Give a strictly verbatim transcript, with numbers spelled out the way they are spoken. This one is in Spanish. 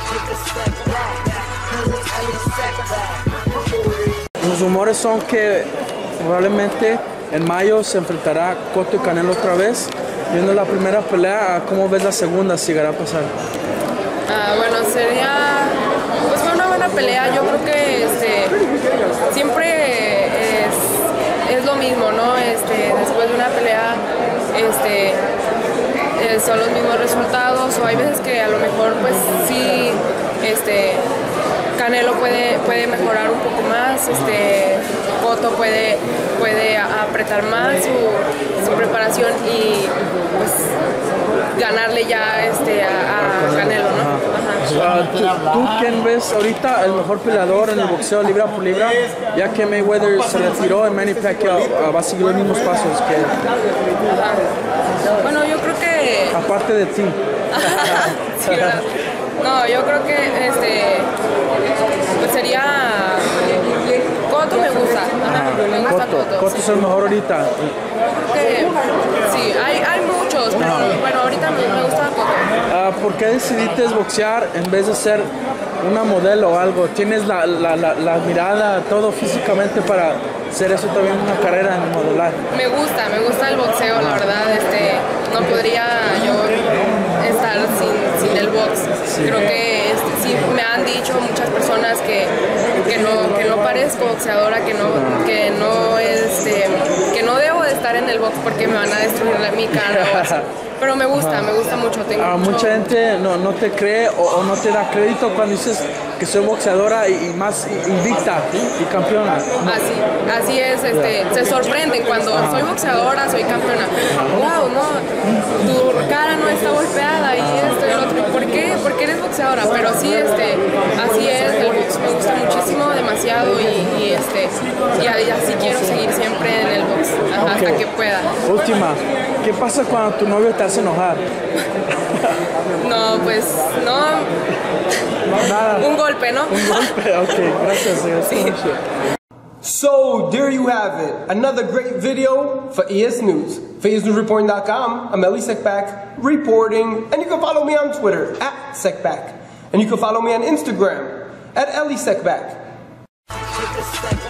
Los rumores son que probablemente en mayo se enfrentará Cotto y Canelo otra vez. Viendo la primera pelea, ¿cómo ves la segunda? ¿Si llegará a pasar? Ah, bueno, sería pues fue una buena pelea. Yo creo que este siempre es, es lo mismo, ¿no? Este, después de una pelea este eh, son los mismos resultados, o hay veces que a lo mejor pues sí este Canelo puede, puede mejorar un poco más, este Cotto puede, puede apretar más su, su preparación y pues ganarle ya este, a, a Canelo, ¿no? Ajá. Uh, ¿tú, ¿Tú quién ves ahorita el mejor peleador en el boxeo libra por libra? Ya que Mayweather se retiró y Manny Pacquiao uh, va a seguir los mismos pasos que él. Ajá. Bueno, yo creo que... Aparte de ti. Sí, ¿verdad? No, yo creo que este pues sería Cotto me gusta. Ajá, me gusta Cotto. Cotto. Cotto es el mejor ahorita. Yo creo que sí, hay, hay muchos, pero bueno, ahorita me, me gusta Cotto. Uh, ¿Por qué decidiste boxear en vez de ser una modelo o algo? ¿Tienes la, la, la, la mirada, todo físicamente para hacer eso también una carrera en modelar? Me gusta, me gusta el boxeo, la verdad. Este, no podría yo estar sin, sin el box. Sí. Creo que este, sí me han dicho muchas personas que, que, no, que no parezco boxeadora, que no, que no, este, que no debo de estar en el box porque me van a destruir mi cara o así. Pero me gusta, me gusta mucho. Tengo ah, mucho... Mucha gente no, no te cree o, o no te da crédito cuando dices que soy boxeadora y, y más invicta y campeona. No. Así, así es, este, se sorprenden cuando soy boxeadora, soy campeona. Wow, no, tu cara no está golpeada y esto y lo otro. ¿Por qué? Porque eres boxeadora, pero sí, este, así es, el box me gusta muchísimo, demasiado y, y este, y así quiero seguir siempre en el box, ajá, okay. Hasta que pueda. Última, ¿qué pasa cuando tu novio te hace enojar? No, pues, no. Nada. Un golpe, ¿no? Un golpe, ok, gracias. Sí. So, there you have it. Another great video for EsNews. For E S News Reporting dot com, I'm Eli Sekback reporting. And you can follow me on Twitter, at Sekback. And you can follow me on Instagram, at Eli Sekback.